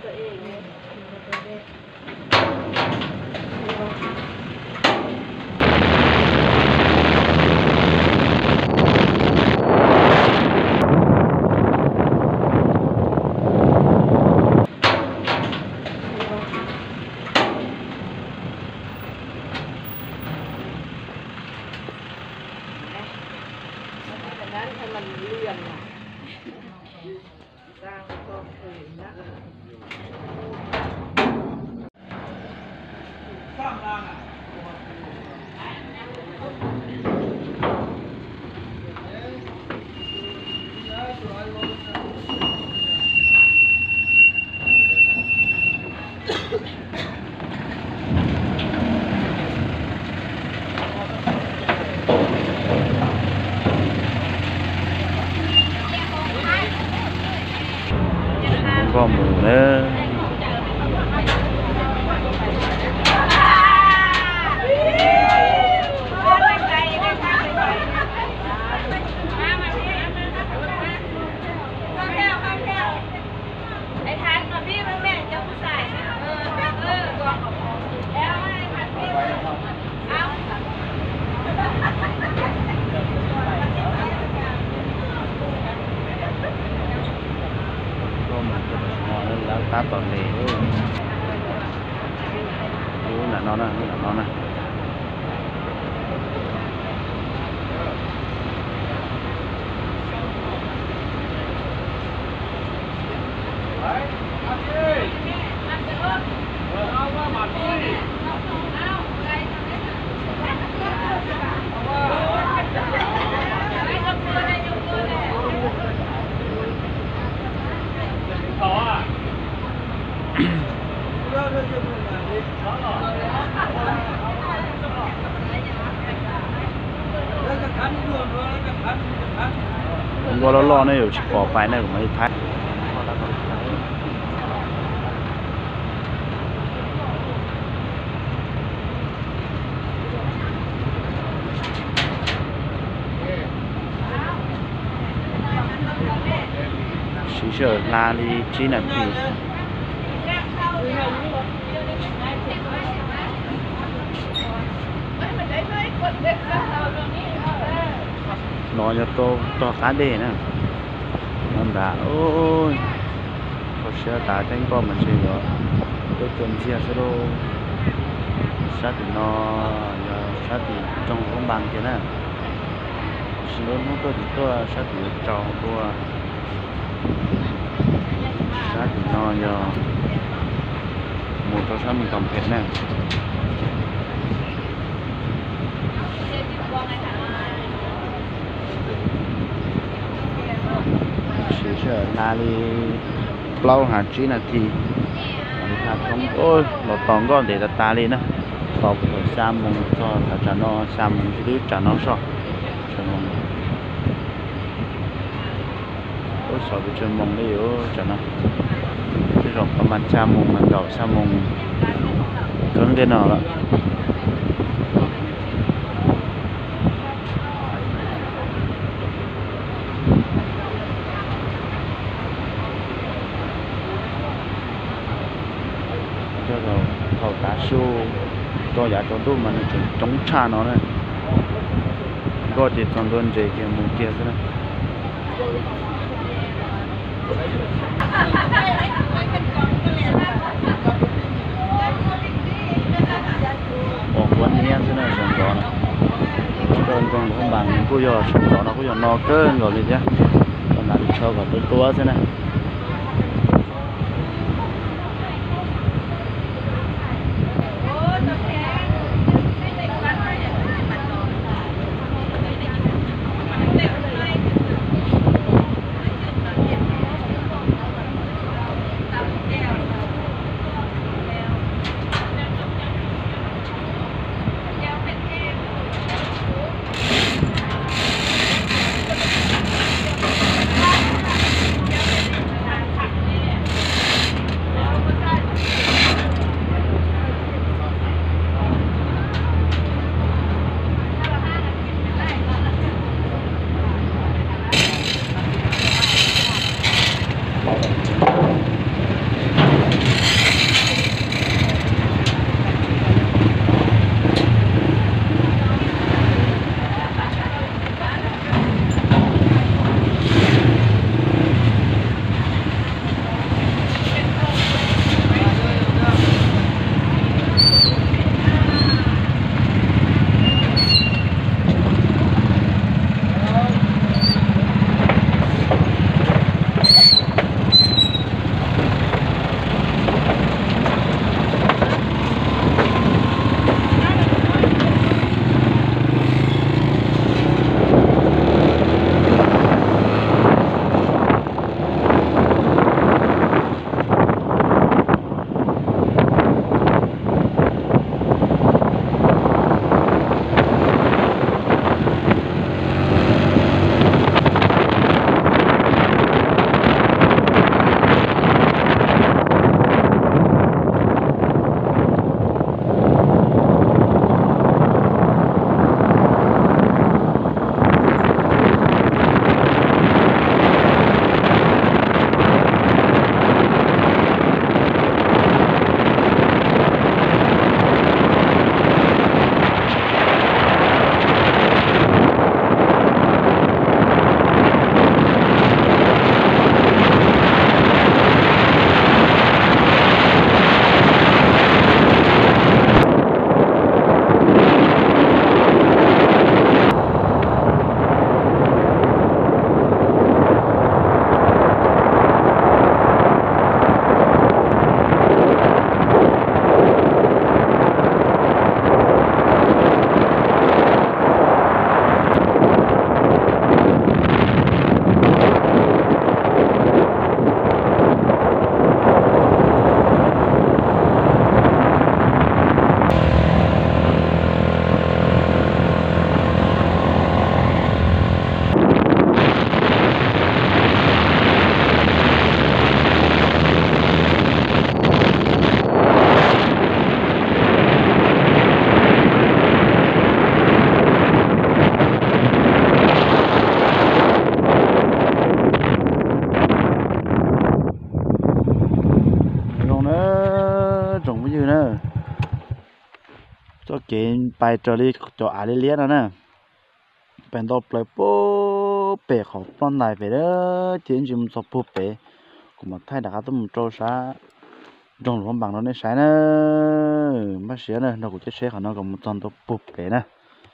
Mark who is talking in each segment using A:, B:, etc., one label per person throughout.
A: ตัวเองเนี่ยนั้นถ้ามันเลื่อนน่ะสร้างก็เคยนะสร้างรางอ่ะ
B: có mù nữa tá toàn lề là nó nè có lo nó chỉ bỏ phải này của mấy thái chỉ sợ là đi chỉ là gì nó cho to cá đề nè nó đã ôi có xe tải tranh con mình chơi rồi tôi tuần chia sẽ đâu sát thì nó sát thì trong không bằng thế nè xin lỗi nó tôi thì tôi sát thì tròn tôi sát thì nó giờ một trong sát mình cầm hết nè là đi lâu hạt chỉ là thì hạt không ôi một tòn con để ta lên đó bọc ở xa mùng cho trả nó xa mùng chứ trả nó so cho mùng ôi sợ bị chơi mùng đấy yếu trả nó cái rồi có mặt xa mùng mặt đỏ xa mùng cứng thế nào đó cá sấu cho giá cho đủ mà nó chỉ chống cha nó này có chỉ còn đơn giản kia một kia thôi ồ quán này thế này sòng gió này cơn còn không bằng cô giờ sòng gió nó có giờ no cơn rồi đi chứ còn là cho còn tới tua thế này cho kiến bài trở đi cho ai đi liếc nữa nè bên đó plei bố bể họ con này về đó tiến chim sập bố bể cũng mà thay đã tụi mình trâu sa trong lòng bằng nó nên sai nữa mà xía nữa nó cũng chết xe nó còn một trăm tụi bố bể nè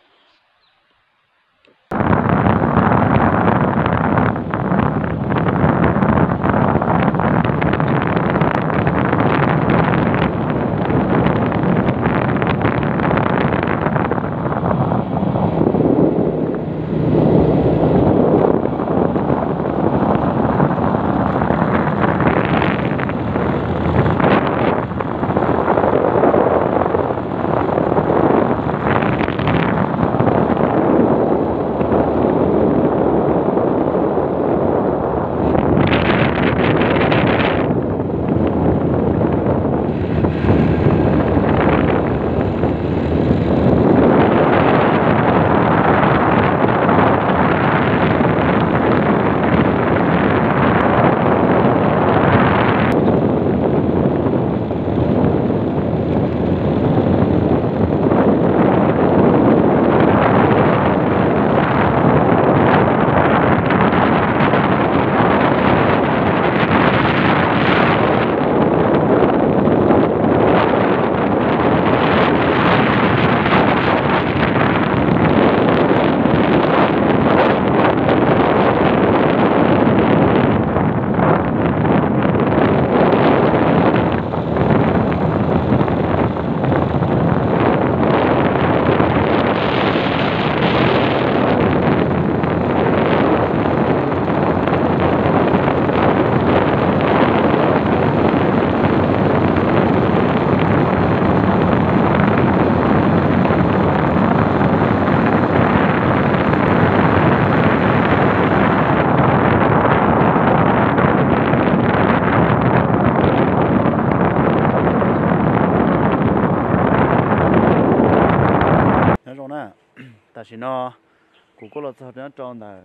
B: ta chỉ nó cũng có là sao nó tròn là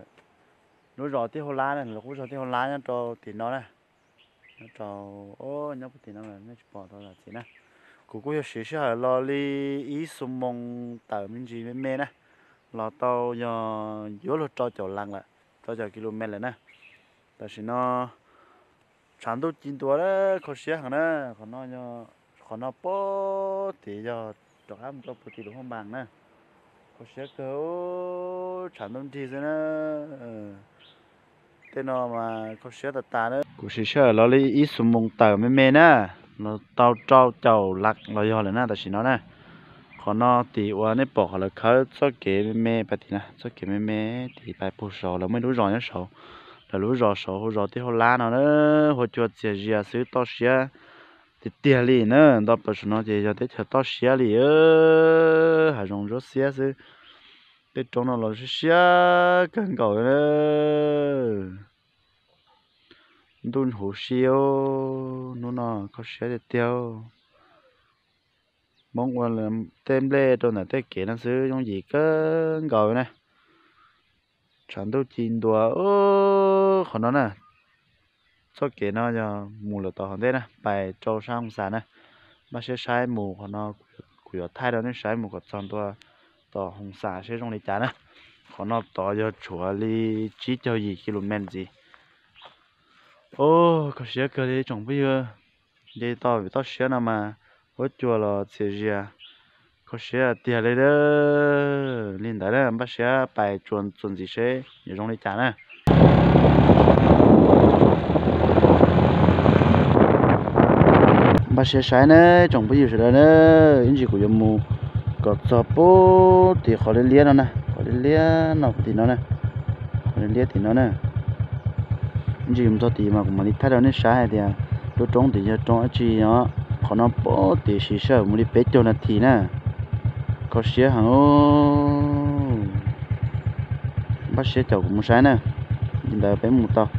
B: nó rõ tiếng hồ lá này nó cũng rõ tiếng hồ lá nó tròn thì nó này nó tròn ô nhóc thì nó là nó chỉ bỏ thôi là chỉ nè cũng có sự sự lo li ý sum mong tờ mình gì bên mê nè lo tàu giờ yếu lo cho chậu lăng lại cho chậu km lại nè ta chỉ nó sản xuất chín tuổi đó có xe hàng nè còn nó nhờ còn nó bó thì giờ cho ham cho bữa thì đúng không bằng nè có xe kéo sản xuất thì nữa tên nó mà có xe tạt nữa cũng sẽ sợ nó lấy ít sum mông tờ mấy mê nè nó tao trâu chậu lạc nó do là nè ta chỉ nó nè còn nó thì qua nếp bỏ là khơi số kế mấy mê phải thì nè số kế mấy mê thì phải bù sầu là mới đủ rồi nhá sầu là lúa rò sầu rò tí hồ lá nó nữa hồ chuột xìa xìa xứ to xìa thì tiền lì nữa đó bớt nó thì cho tới chờ to xìa lì hay dùng rốt xìa xứ cái trong nó là xìa cần cầu nữa đun hồ xìa nó có xìa để tiêu mong quan là tem lê tôi là tới kia nó xứ giống gì cần cầu này chẳng đâu chín đùa còn nó nè số kế nó giờ mù là tao thế nè bài trâu sang sàn nè mà sẽ sai mù còn nó của thay đó nên sai mù còn xong tôi tao hồng xả sẽ trong này chán nè còn nó tao giờ chùa đi chỉ cho gì km gì có xe cơ đi trồng bây giờ đi tao vì tao xe nào mà ở chùa là xe gì à có xe tiền đấy đó linh đấy đó bắt xe bài chuẩn chuẩn gì xe như trong này chán nè bắt xe sai nè trồng bây giờ rồi nè những gì của dân mù có cho bố thì khó lên lia nó nè khó lên lia nó thì nó nè khó lên lia thì nó nè những gì cho thì mà cũng mà đi thay đó nên sai thì lúc trống thì giờ trống chỉ nó khó nó bố thì chỉ sợ muốn đi bế cho nó thì nè có xe hàng bắt xe chậu cũng sai nè nhìn đời bé một tao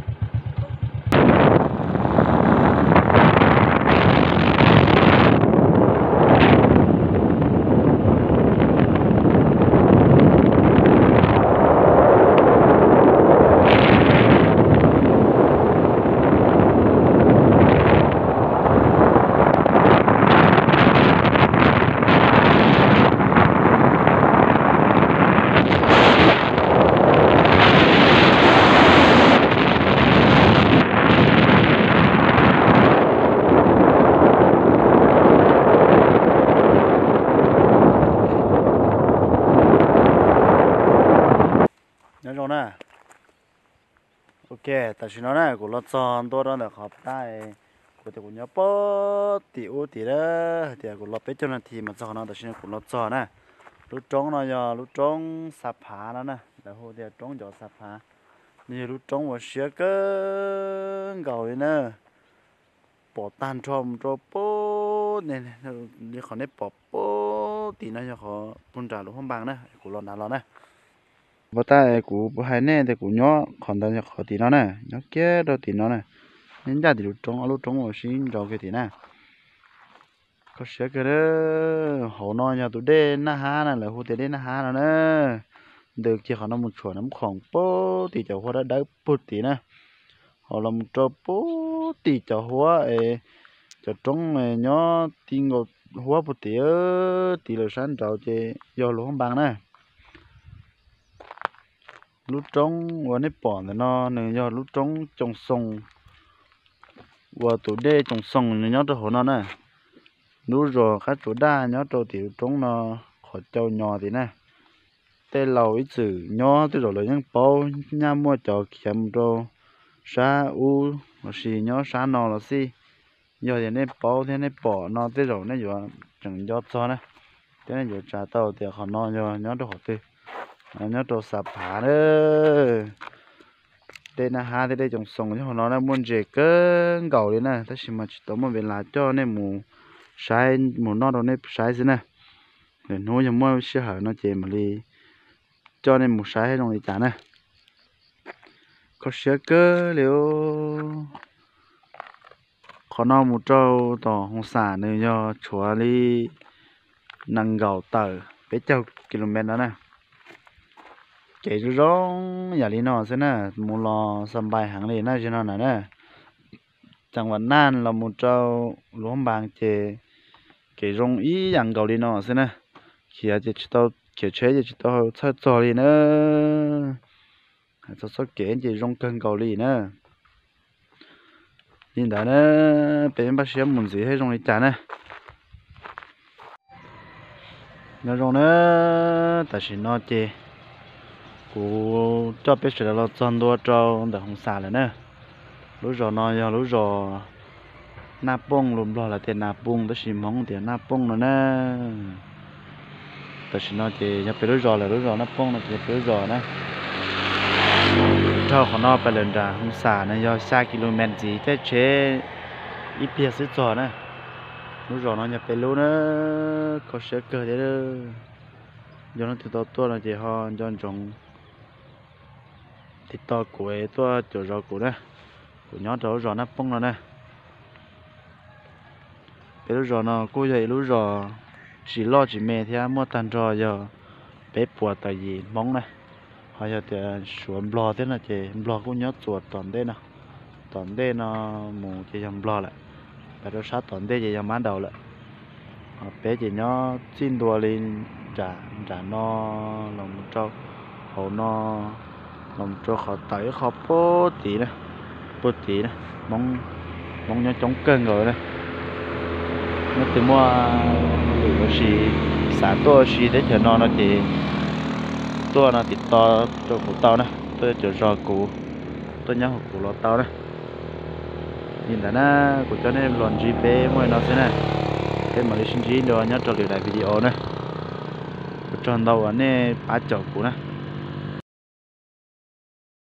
B: bè tại vì nó này của nó tròn tôi đó là họp tay của thì của nhớ bó tỷ đó thì của nó bé cho nên thì mà cho nó tại vì của nó tròn nè lúc trống nó giờ lúc trống sạp phá nó nè là hồ thì trống gió sạp phá như lúc trống và xía cơ gầu nè bỏ tan cho bố này như họ nếp bỏ bố thì nó cho họ bún trả lúc không bằng nè của lon đá lon nè và tay của hai nè thì của nhỏ còn tay họ thì nó nè nó kia đâu thì nó nè nên ra thì lúc trống ở xin rồi cái thì nè có sẽ cái đó họ nói nhà tụi đen na ha nè là hồ tụi đen na ha nè được chỉ họ nó một chuột nắm khoảng bố thì cháu hoa đã đá bút tí nè họ làm cho bố thì cháu hoa ấy cho trống này nhó tin ngột hoa bút tí thì là sáng trâu chơi do lúa không bằng nè lúc trống qua nếp bỏ thì nó nên do lúc trống trồng sông qua tụi đê trồng sông nên nhó cho họ nó nè lúc rồi các chỗ đa nhó cho tiểu trống nó khỏi trâu nhỏ thì nè tê lầu ít chữ nhó tê rồi là những bao nhà mua cho kiếm rồi sa u mà xì nhó sa nọ là xì giờ thì nên bao thế nên bỏ nó tê rồi nên giờ chẳng gió cho nè thế nên giờ trả tàu thì họ nó giờ nhó cho họ tê nhó cho sạp phá nữa đây là hai thế đây trồng sông cho họ nó là muốn dễ cơ gạo đấy nè thế mà chỉ tao mà về là cho nên mù sai mù nó đâu nên sai thế nè để nuôi cho mua sẽ hở nó chè mà đi cho nên một sai trong này chả nè có sẽ cơ liệu có nó một trâu tỏ hồng xả nữa do chúa đi năng gạo tờ bé châu km đó nè chạy rong nhà đi nó thế nè một lò sầm bài hàng này nè cho nó nè chẳng vấn nan là một trâu lúa bàng chè cái rong ý dạng gạo đi nó thế nè kia chỉ tao kiểu chế chỉ tao chơi trò đi nữa cho số kiện chỉ rong cân gạo đi nữa nhìn đã nữa bên bác sĩ muốn gì hay rong đi chả nè nó rong nữa tại vì nó chè của cho biết sẽ là chọn đua trâu để không xả nữa nè lúc rồi nó giờ lúc rồi nạp bông lùm lo là tiền nạp bông đó chỉ mong tiền nạp bông nữa nè tại vì nó chỉ nhập lúc rồi là lúc rồi nạp bông là chỉ lúc rồi nè trâu của nó phải lên ra không xả nè do xa km gì thế chế ít bia sẽ trò nè lúc rồi nó nhập lúc nữa có sẽ cơ thế đó do nó từ to là chỉ họ cho trồng thịt to của ấy to chỗ rau của nè của nhỏ chỗ rau nắp bông rồi nè bé lúc rau nó cô dậy lúc rau chỉ lo chỉ mẹ thì mua tàn rau giờ bé bùa tại gì mong này họ giờ thì xuống bò thế là chỉ bò cũng nhớ chuột toàn đây nó mù chỉ dòng bò lại bé đó sát toàn đây chỉ dòng bán đầu lại bé chỉ nhớ xin đùa lên trả nó lòng trâu hậu nó lòng trâu họ tẩy họ bố tí nè mong nhớ chống cân rồi này nó từ mua lửa xì xả to xì để chờ nó chỉ to nó thịt to cho cụ tao nè tôi chờ rò cụ tôi nhớ cụ lò tao nè nhìn thấy nè cụ cho nên lòn gp mỗi nó thế này thế mà đi xin gì đó nhớ cho lại video nè tròn đầu ở nè ba chậu cụ nè